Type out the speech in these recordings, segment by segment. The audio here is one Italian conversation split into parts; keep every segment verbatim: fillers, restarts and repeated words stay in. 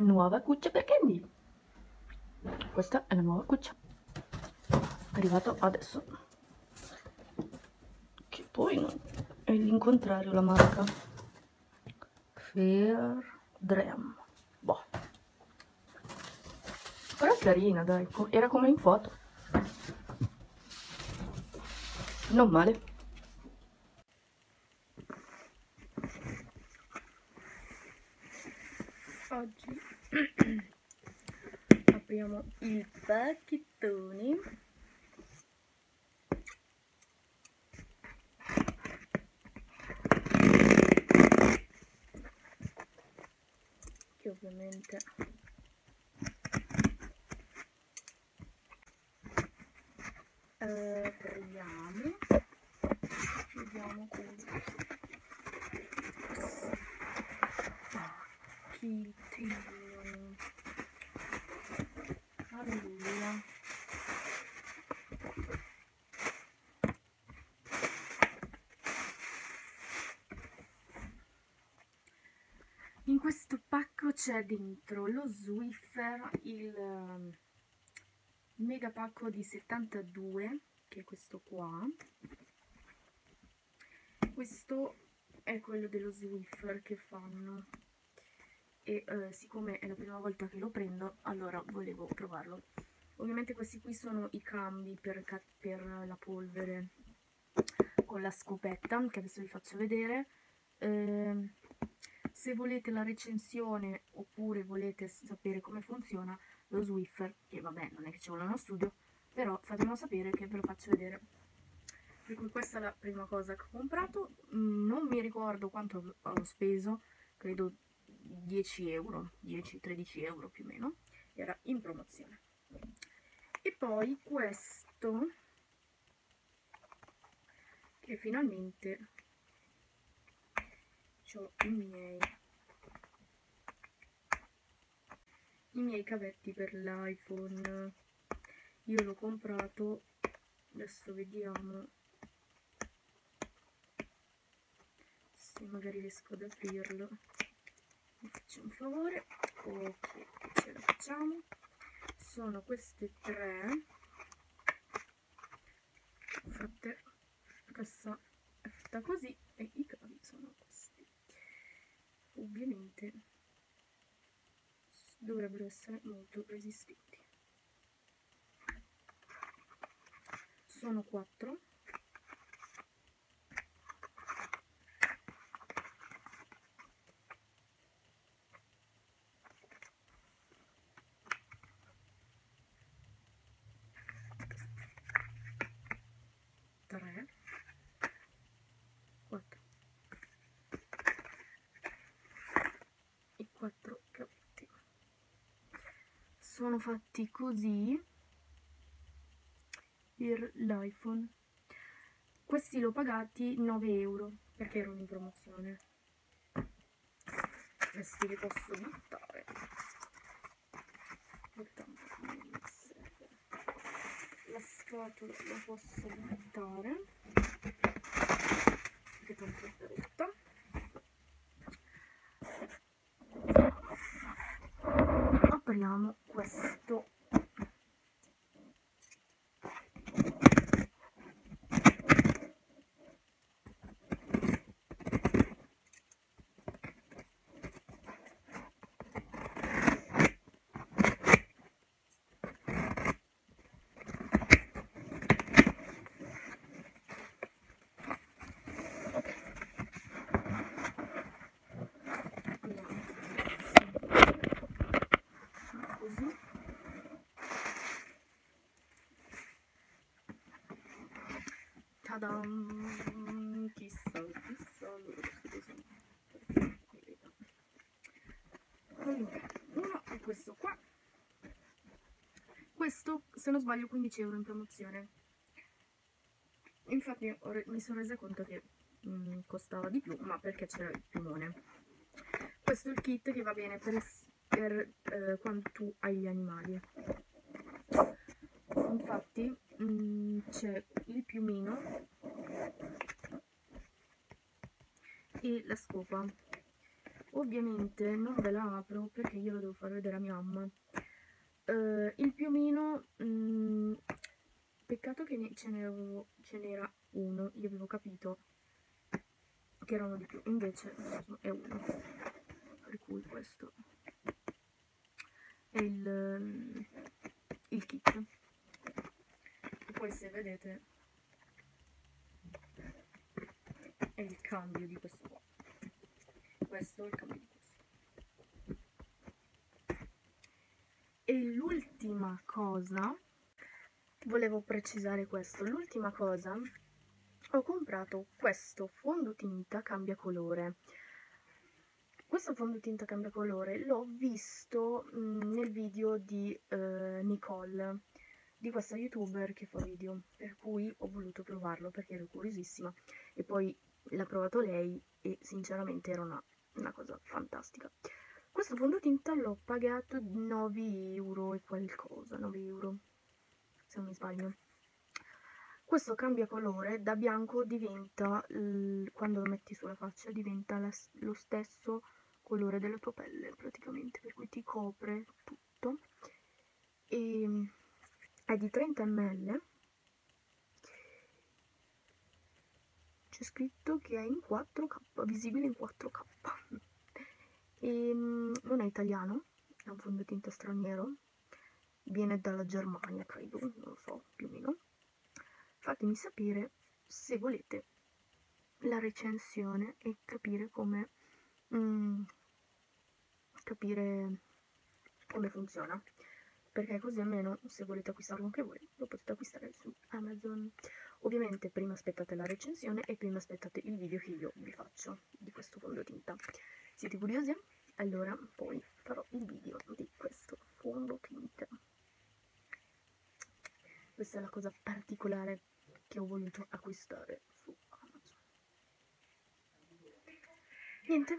nuova cuccia per Candy. Questa è la nuova cuccia, arrivato adesso, che poi non è l'incontrario la marca Fair Dream. Boh, però è carina, dai, era come in foto, non male. Oggi apriamo il pacchettone che ovviamente eh, apriamo, vediamo cosa pacchettino. Allora, in questo pacco c'è dentro lo Swiffer, il um, mega pacco di settantadue, che è questo qua. Questo è quello dello Swiffer che fanno e eh, siccome è la prima volta che lo prendo, allora volevo provarlo. Ovviamente questi qui sono i cambi per, per la polvere con la scopetta, che adesso vi faccio vedere. Eh, se volete la recensione oppure volete sapere come funziona lo Swiffer, che vabbè non è che ci vuole uno studio, però fatemelo sapere che ve lo faccio vedere. Per cui questa è la prima cosa che ho comprato. Non mi ricordo quanto ho speso, credo dieci euro, dieci tredici euro più o meno, era in promozione. E poi questo, che finalmente ho i miei i miei cavetti per l'iPhone. Io l'ho comprato, adesso vediamo se magari riesco ad aprirlo, mi faccio un favore. Ok, ce la facciamo. Sono queste tre fatte, questa è fatta così e i cavi sono questi. Ovviamente dovrebbero essere molto resistenti. Sono quattro. tre, quattro e quattro cavetti. Sono fatti così per l'iPhone. Questi l'ho pagati nove euro perché erano in promozione. Questi li posso buttare, la scatola la posso buttare che tanto è rotta. Apriamo questo. Così. Tadam! Chissà, chissà, allora allora, uno è questo qua. Questo, se non sbaglio, quindici euro in promozione. Infatti mi sono resa conto che mh, costava di più, ma perché c'era il piumone. Questo è il kit che va bene per, per eh, quando tu hai gli animali. Infatti c'è il piumino e la scopa. Ovviamente non ve la apro perché io la devo far vedere a mia mamma. Uh, il piumino, mh, peccato che ne, ce n'era uno, io avevo capito che erano di più, invece è uno, per cui questo è il, il kit. E poi se vedete è il cambio di questo qua, questo è il cambio di questo. E l'ultima cosa, volevo precisare questo, l'ultima cosa, ho comprato questo fondotinta cambia colore. Questo fondotinta cambia colore l'ho visto mh, nel video di uh, Nicole, di questa youtuber che fa video, per cui ho voluto provarlo perché ero curiosissima e poi l'ha provato lei e sinceramente era una, una cosa fantastica. Questo fondotinta l'ho pagato nove euro e qualcosa, nove euro se non mi sbaglio. Questo cambia colore, da bianco diventa, quando lo metti sulla faccia, diventa la, lo stesso colore della tua pelle praticamente, per cui ti copre tutto. E è di trenta millilitri, c'è scritto che è in quattro K, visibile in quattro K. E non è italiano, è un fondotinta straniero, viene dalla Germania credo, non lo so, più o meno. Fatemi sapere se volete la recensione e capire come mm, capire come funziona, perché così almeno se volete acquistarlo anche voi lo potete acquistare su Amazon. Ovviamente prima aspettate la recensione e prima aspettate il video che io vi faccio di questo fondotinta. Siete curiosi? Allora poi farò il video di questo fondotinta. Questa è la cosa particolare che ho voluto acquistare su Amazon. Niente.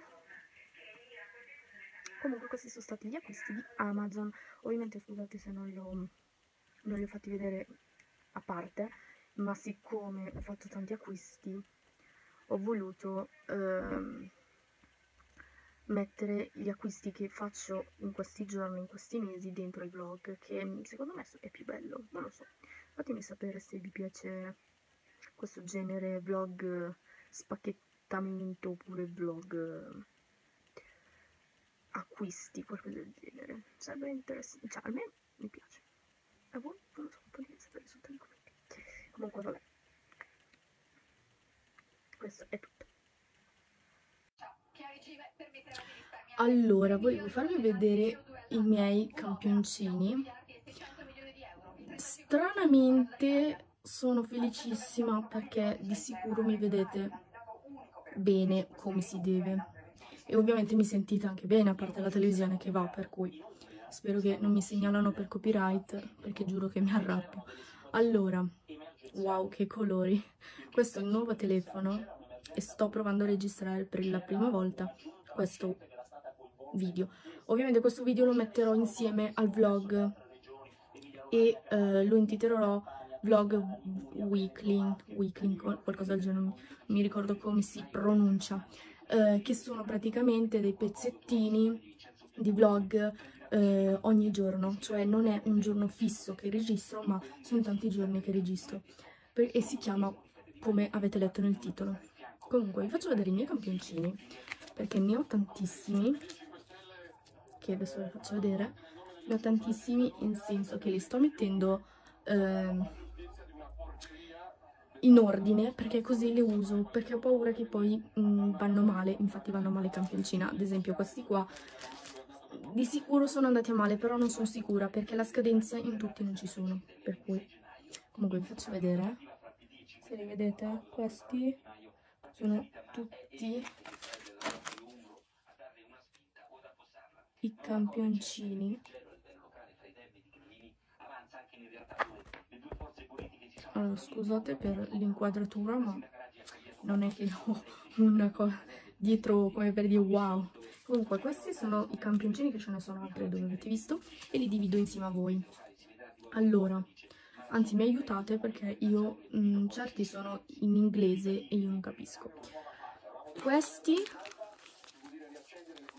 Comunque questi sono stati gli acquisti di Amazon. Ovviamente scusate se non, lo, non li ho fatti vedere a parte, ma siccome ho fatto tanti acquisti ho voluto ehm, mettere gli acquisti che faccio in questi giorni, in questi mesi dentro i vlog, che secondo me è più bello, non lo so. Fatemi sapere se vi piace questo genere vlog spacchettamento oppure vlog acquisti, qualcosa del genere. Sarebbe interessante, cioè a me mi piace. A voi? Non lo so, potete sapere sotto nei commenti. Comunque vabbè, questo è tutto. Allora, volevo farvi vedere i miei campioncini. Stranamente sono felicissima perché di sicuro mi vedete bene come si deve e ovviamente mi sentite anche bene, a parte la televisione che va, per cui spero che non mi segnalano per copyright perché giuro che mi arrabbio. Allora, wow, che colori! Questo è il nuovo telefono e sto provando a registrare per la prima volta questo video. Ovviamente questo video lo metterò insieme al vlog e eh, lo intitolerò vlog weekly, weekly, qualcosa del genere, non mi ricordo come si pronuncia, eh, che sono praticamente dei pezzettini di vlog eh, ogni giorno, cioè non è un giorno fisso che registro, ma sono tanti giorni che registro, per, e si chiama come avete letto nel titolo. Comunque vi faccio vedere i miei campioncini, perché ne ho tantissimi, che adesso vi faccio vedere. Ne ho tantissimi, in senso che li sto mettendo eh, in ordine, perché così le uso, perché ho paura che poi mh, vanno male. Infatti vanno male i campioncini, ad esempio questi qua di sicuro sono andati a male, però non sono sicura perché la scadenza in tutti non ci sono, per cui comunque vi faccio vedere, se li vedete, questi sono tutti i campioncini. Allora, scusate per l'inquadratura, ma non è che ho una cosa dietro come per dire wow. Comunque questi sono i campioncini, che ce ne sono altri dove avete visto, e li divido insieme a voi. Allora, anzi mi aiutate perché io mh, certi sono in inglese e io non capisco. Questi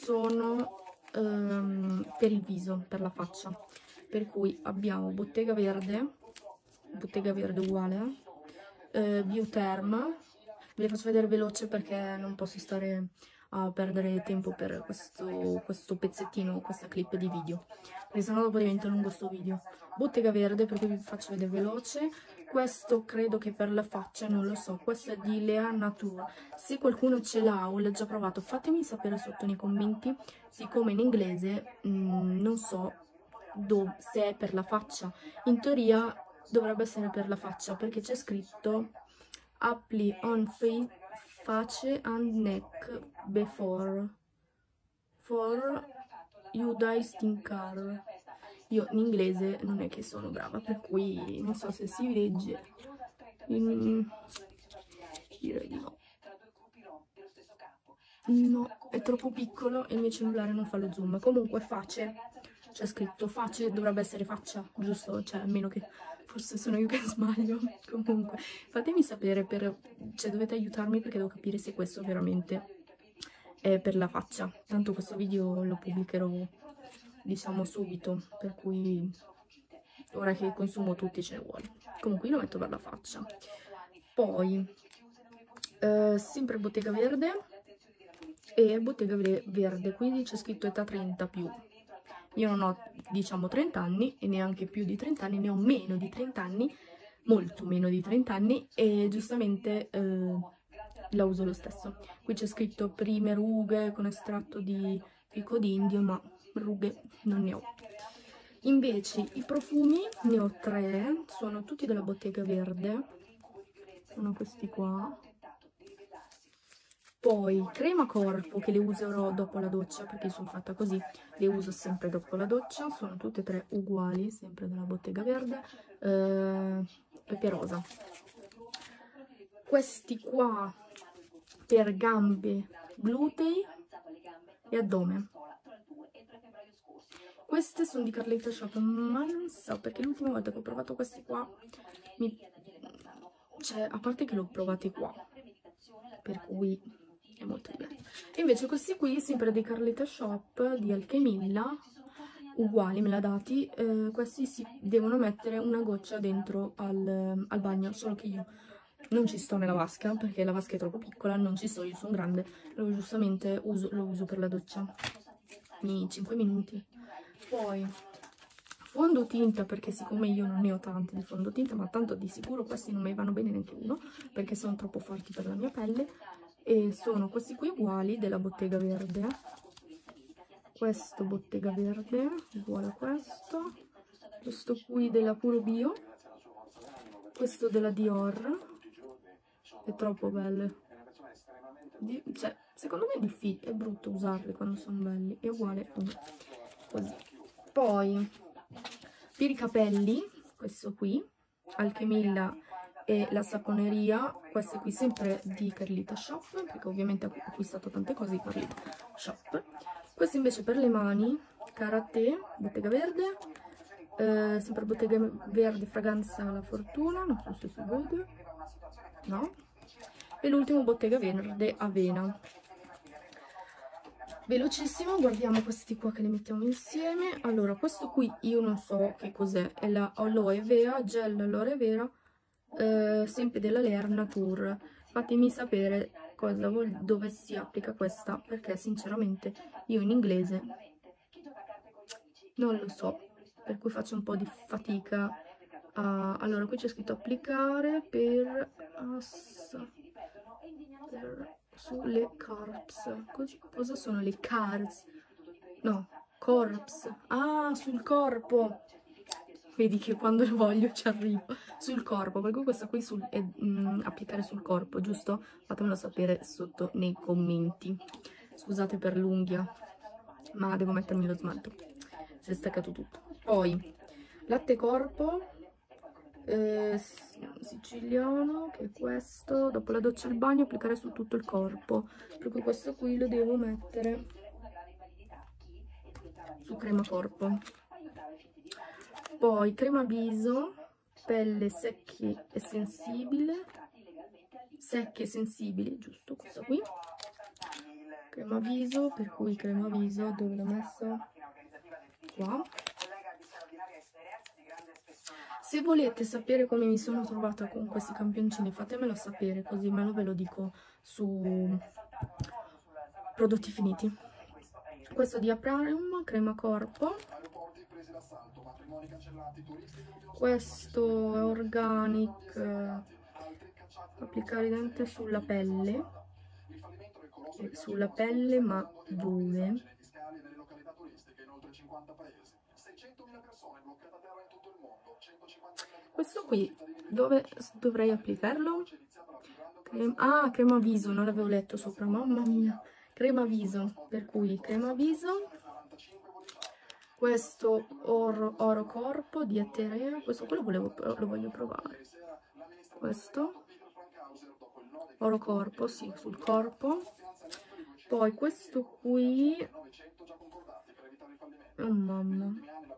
sono um, per il viso, per la faccia, per cui abbiamo Bottega Verde, Bottega Verde uguale, eh, Bioterm. Ve le faccio vedere veloce perché non posso stare a perdere tempo per questo, questo pezzettino, questa clip di video, perché sennò dopo diventa lungo sto video. Bottega Verde, per cui vi faccio vedere veloce. Questo credo che per la faccia, non lo so, questo è di Lea Nature. Se qualcuno ce l'ha o l'ha già provato, fatemi sapere sotto nei commenti, siccome in inglese mh, non so se è per la faccia. In teoria dovrebbe essere per la faccia, perché c'è scritto apply on face and neck before for you dye skin color. Io in inglese non è che sono brava, per cui non so se si legge. In... direi di no. No, è troppo piccolo e il mio cellulare non fa lo zoom. Comunque face, c'è scritto face, dovrebbe essere faccia, giusto? Cioè, almeno che forse sono io che sbaglio. Comunque, fatemi sapere, per... cioè dovete aiutarmi perché devo capire se questo veramente è per la faccia. Tanto questo video lo pubblicherò, diciamo, subito, per cui ora che consumo tutti ce ne vuole. Comunque io lo metto per la faccia. Poi, eh, sempre Bottega Verde e Bottega Verde, quindi c'è scritto età trenta più. Io non ho, diciamo, trenta anni e neanche più di trenta anni, ne ho meno di trenta anni, molto meno di trenta anni, e giustamente eh, la uso lo stesso. Qui c'è scritto prime rughe con estratto di fico d'indio, ma rughe non ne ho. Invece i profumi ne ho tre, sono tutti della Bottega Verde, sono questi qua. Poi crema corpo, che le userò dopo la doccia, perché sono fatta così, le uso sempre dopo la doccia, sono tutte e tre uguali, sempre della Bottega Verde, eh, pepe rosa. Questi qua per gambe, glutei e addome. Queste sono di Carletta Shop, ma non so, perché l'ultima volta che ho provato questi qua, mi... cioè, a parte che l'ho provati qua, per cui è molto diverso. E invece questi qui, sempre di Carletta Shop, di Alchemilla, uguali, me l'ha dati, eh, questi si devono mettere una goccia dentro al, al bagno, solo che io non ci sto nella vasca, perché la vasca è troppo piccola, non ci sto, io sono grande, lo giustamente uso, lo uso per la doccia, i cinque minuti. Poi fondotinta, perché siccome io non ne ho tanti di fondotinta, ma tanto di sicuro questi non mi vanno bene neanche uno, perché sono troppo forti per la mia pelle, e sono questi qui uguali della Bottega Verde. Questo Bottega Verde uguale a questo, questo qui della Puro Bio, questo della Dior, è troppo belle, Di, cioè secondo me è difficile, è brutto usarli quando sono belli, è uguale così. Poi per i capelli, questo qui, Alchemilla e la saponeria, queste qui sempre di Carletta Shop, perché ovviamente ho acquistato tante cose di Carletta Shop. Queste invece per le mani, Karate, Bottega Verde, eh, sempre Bottega Verde, fragranza La Fortuna, non so se si vede, no? E l'ultimo Bottega Verde, Avena. Velocissimo, guardiamo questi qua che li mettiamo insieme. Allora, questo qui io non so che cos'è, è la Aloe Vera, gel Aloe Vera, eh, sempre della Lea Nature. Fatemi sapere cosa vuol, dove si applica questa, perché sinceramente io in inglese non lo so, per cui faccio un po' di fatica. A... allora, qui c'è scritto applicare per, per sulle corps. Cosa sono le cars? No, corps. Ah, sul corpo. Vedi che quando lo voglio ci arrivo. Sul corpo, perché questa qui sul, è mm, applicare sul corpo, giusto? Fatemelo sapere sotto nei commenti. Scusate per l'unghia, ma devo mettermi lo smalto. Si è staccato tutto. Poi, latte corpo. Eh, siciliano, che è questo, dopo la doccia e il bagno applicare su tutto il corpo, per cui questo qui lo devo mettere su crema corpo. Poi crema viso, pelle secchi e sensibile, secche e sensibili, giusto, questo qui. crema viso, per cui crema viso dove l'ho messo? Qua. Se volete sapere come mi sono trovata con questi campioncini, fatemelo sapere, così me lo ve lo dico su prodotti finiti. Questo di Aprarium, crema corpo. Questo è Organic, eh, applicare dente sulla pelle, e sulla pelle ma dove? Questo qui, dove dovrei applicarlo? Crema, ah, crema viso, non l'avevo letto sopra, mamma mia. Crema viso, per cui crema viso. Questo oro, oro corpo di Eterea, questo quello volevo, lo voglio provare. Questo oro corpo, sì, sul corpo. Poi questo qui, oh mamma,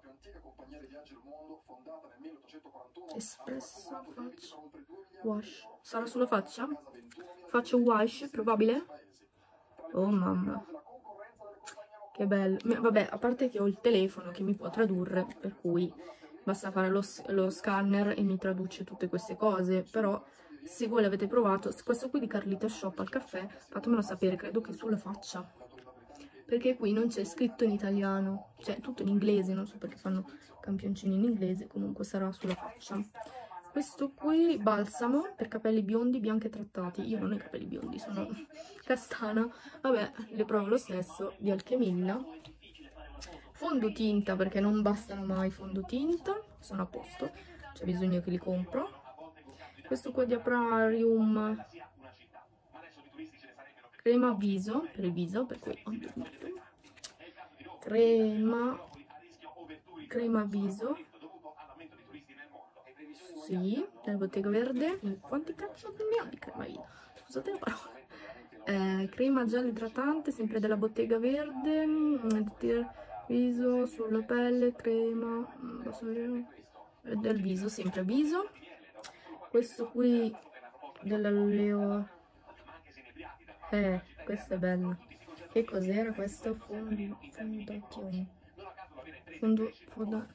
espresso faccia wash, sarà sulla faccia? Faccio wash, probabile? Oh mamma, che bello. Vabbè, a parte che ho il telefono che mi può tradurre, per cui basta fare lo, lo scanner e mi traduce tutte queste cose. Però se voi l'avete provato, questo qui di Carlita Shop al caffè, fatemelo sapere, credo che sulla faccia, perché qui non c'è scritto in italiano, cioè tutto in inglese, non so perché fanno campioncini in inglese, comunque sarà sulla faccia. Questo qui, balsamo per capelli biondi, bianchi e trattati. Io non ho i capelli biondi, sono castana. Vabbè, le provo lo stesso, di Alchemilla. Fondotinta, perché non bastano mai fondotinta, sono a posto, c'è bisogno che li compro. Questo qua di Aprarium, crema viso, per il viso, per cui ho dormito. Crema, crema viso. Sì, della Bottega Verde. Quanti cazzo ne ho di crema viso? Scusate la parola. Eh, crema gel idratante, sempre della Bottega Verde. Viso sulla pelle, crema del viso, sempre viso. Questo qui dell'Aleo. Eh, questo è bello. Che cos'era questo? Fondo, fondazione. Fondo, fondo.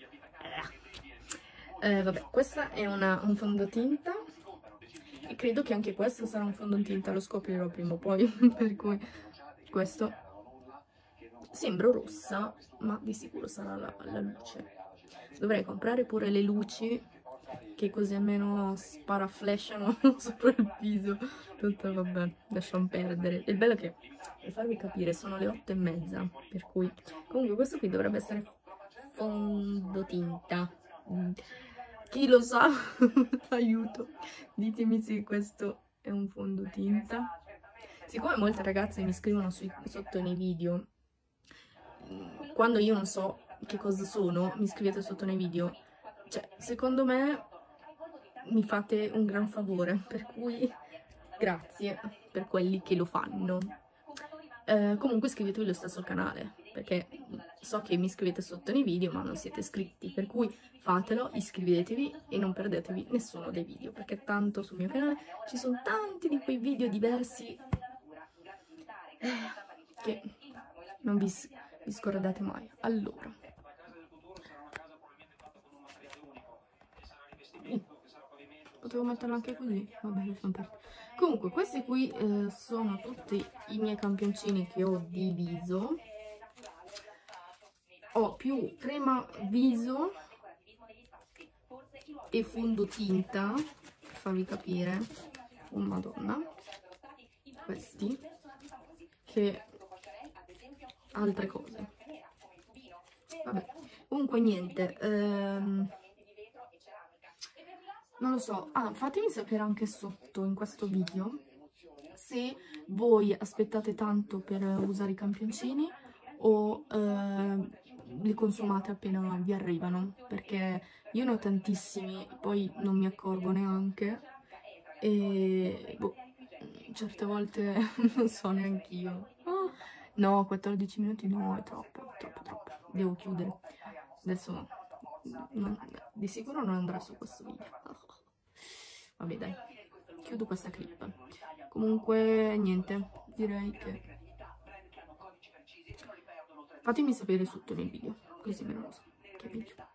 Eh, vabbè, questa è una, un fondotinta e credo che anche questo sarà un fondotinta, lo scoprirò prima o poi, per cui questo sembra rossa, ma di sicuro sarà la, la luce. Dovrei comprare pure le luci, che così almeno sparaflashano sopra il viso. Tutto vabbè, lasciamo perdere. Il bello è che, per farvi capire, sono le otto e mezza, per cui comunque questo qui dovrebbe essere fondotinta. Chi lo sa? Aiuto, ditemi se questo è un fondotinta. Siccome molte ragazze mi scrivono sui, sotto nei video, quando io non so che cosa sono, mi scrivete sotto nei video, cioè secondo me mi fate un gran favore, per cui grazie per quelli che lo fanno. Eh, comunque iscrivetevi lo stesso al canale, perché so che mi scrivete sotto nei video ma non siete iscritti, per cui fatelo, iscrivetevi e non perdetevi nessuno dei video, perché tanto sul mio canale ci sono tanti di quei video diversi eh, che non vi, vi scordate mai. Allora, potevo metterlo anche così, vabbè, lasciamo perdere. Comunque questi qui eh, sono tutti i miei campioncini che ho diviso. Ho più crema viso e fondotinta, per farvi capire, oh madonna, questi, che altre cose. Vabbè, comunque niente, ehm, non lo so. Ah, fatemi sapere anche sotto in questo video se voi aspettate tanto per usare i campioncini o eh, li consumate appena vi arrivano, perché io ne ho tantissimi, poi non mi accorgo neanche e boh, certe volte non so neanche io. Oh, no, quattordici minuti no, è troppo, troppo, troppo. Devo chiudere. Adesso non, di sicuro non andrà su questo video. Vabbè dai, chiudo questa clip. Comunque niente, direi che Fatemi sapere sotto nel video, così me lo so, capito?